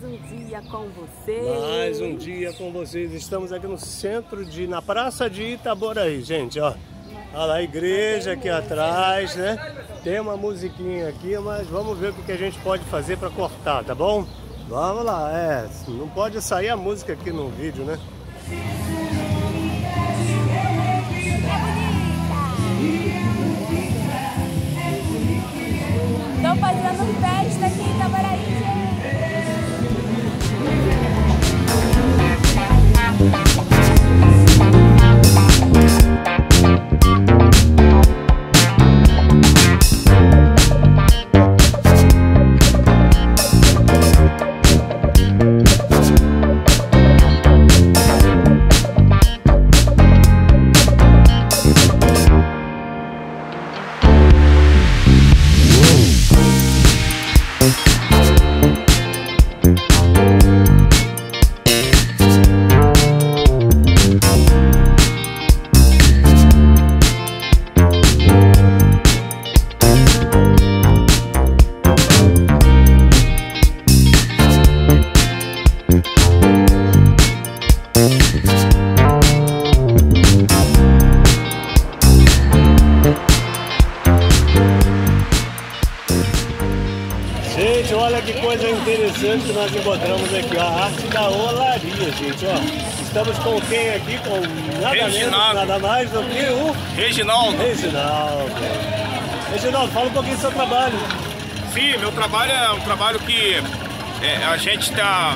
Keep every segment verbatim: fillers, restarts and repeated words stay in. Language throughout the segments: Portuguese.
um dia com vocês. Mais um dia com vocês. Estamos aqui no centro de... na Praça de Itaboraí, gente, ó. Olha lá a igreja aqui atrás, né? Tem uma musiquinha aqui, mas vamos ver o que a gente pode fazer para cortar, tá bom? Vamos lá, é... não pode sair a música aqui no vídeo, né? Estão fazendo festa aqui em Itaboraí, gente. Gente, olha que coisa interessante que nós encontramos aqui, ó, a arte da olaria, gente, ó. Estamos com quem aqui? Com nada Reginaldo. menos, nada mais do que o... Reginaldo. Reginaldo. Reginaldo, fala um pouquinho do seu trabalho. Sim, meu trabalho é um trabalho que é, a gente está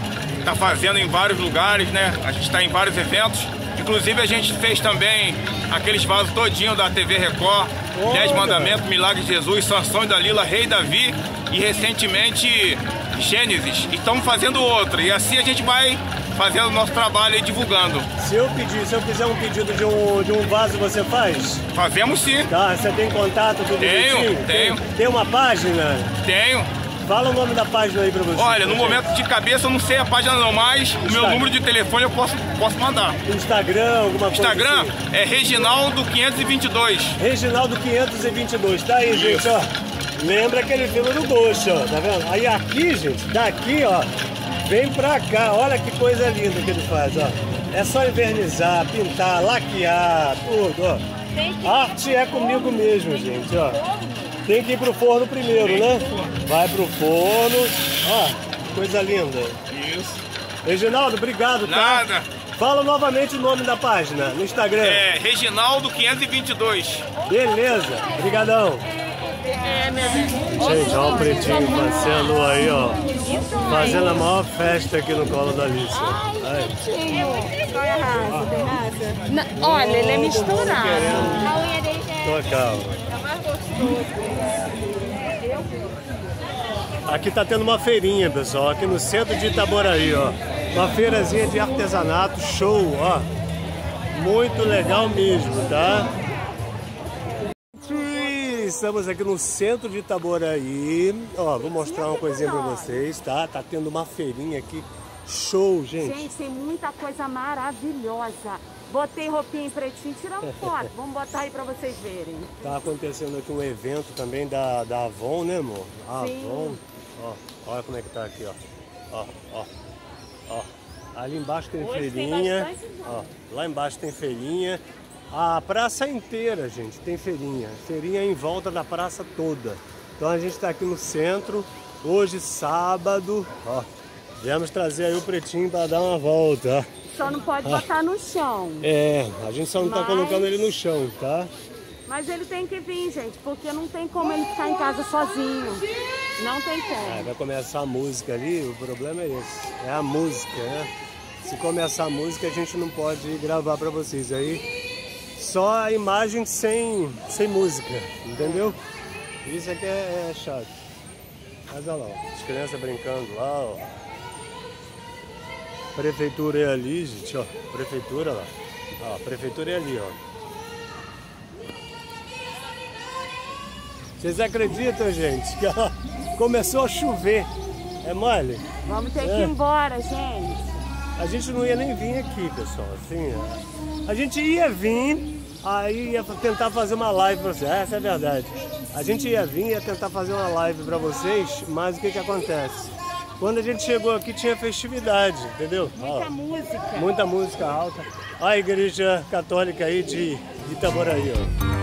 tá fazendo em vários lugares, né? A gente está em vários eventos. Inclusive a gente fez também aqueles vasos todinho da T V Record, oh, Dez Mandamentos, Milagre de Jesus, Sansão e Dalila, Rei Davi e recentemente Gênesis. E estamos fazendo outro. E assim a gente vai fazendo o nosso trabalho e divulgando. Se eu pedir, se eu fizer um pedido de um, de um vaso, você faz? Fazemos sim. Tá, você tem contato do Tenho, bonitinho? tenho. Tem, tem uma página? Tenho. Fala o nome da página aí pra você. Olha, no momento de cabeça eu não sei a página não, mas Instagram. O meu número de telefone eu posso, posso mandar. Instagram, alguma coisa Instagram assim? É Reginaldo quinhentos e vinte e dois. Reginaldo quinhentos e vinte e dois, tá aí, gente, ó. Lembra aquele filme do Ghost, ó, tá vendo? Aí aqui, gente, daqui, ó, vem pra cá, olha que coisa linda que ele faz, ó. É só invernizar, pintar, laquear, tudo, ó. Arte é comigo mesmo, gente, ó. Tem que ir pro forno primeiro, né? Vai pro forno, ó, coisa linda. Isso. Reginaldo, obrigado, tá? Nada. Fala novamente o nome da página, no Instagram. É Reginaldo quinhentos e vinte e dois. Beleza, brigadão. É, meu Deus. Gente, olha o pretinho passeando aí, ó. Fazendo a maior festa aqui no colo da Alice. Aí. Qual é a raça? Tem raça? Não, olha, ele é misturado. A unha dele é... Tô calma. É mais gostoso. Aqui tá tendo uma feirinha, pessoal, aqui no centro de Itaboraí, ó. Uma feirazinha de artesanato, show, ó. Muito legal mesmo, tá? Estamos aqui no centro de Itaboraí. Ó, vou mostrar uma coisinha pra vocês, tá? Tá tendo uma feirinha aqui, show, gente. Gente, tem muita coisa maravilhosa. Botei roupinha em pretinho, tiramos foto. Vamos botar aí pra vocês verem. Tá acontecendo aqui um evento também da, da Avon, né, amor? A Sim. Avon. Ó, olha como é que tá aqui, ó. Ó, ó, ó. Ali embaixo tem Hoje feirinha. tem bastante, Ó, lá embaixo tem feirinha. A praça inteira, gente, tem feirinha. Feirinha em volta da praça toda. Então a gente tá aqui no centro. Hoje, sábado. Ó, viemos trazer aí o pretinho para dar uma volta, ó. Só não pode botar no chão. É, a gente só não tá Mas- colocando ele no chão, tá? Mas ele tem que vir, gente, porque não tem como ele ficar em casa sozinho. Não tem Aí como. vai começar a música ali, o problema é esse, é a música, né? Se começar a música a gente não pode gravar pra vocês, aí só a imagem sem, sem música, entendeu? Isso aqui é, é chato. Mas olha lá, ó, as crianças brincando lá, ó. Prefeitura é ali, gente, ó, prefeitura lá. Ó, prefeitura é ali, ó. Vocês acreditam, gente, que ó, começou a chover? É mole? Vamos ter É. que ir embora, gente. A gente não ia nem vir aqui, pessoal. Assim, ó. A gente ia vir, aí ia tentar fazer uma live pra vocês. Essa é a verdade. A gente ia vir, ia tentar fazer uma live pra vocês, mas o que que acontece? Quando a gente chegou aqui tinha festividade, entendeu? Muita Ó, música. muita música alta. Olha a igreja católica aí de Itaboraí, ó.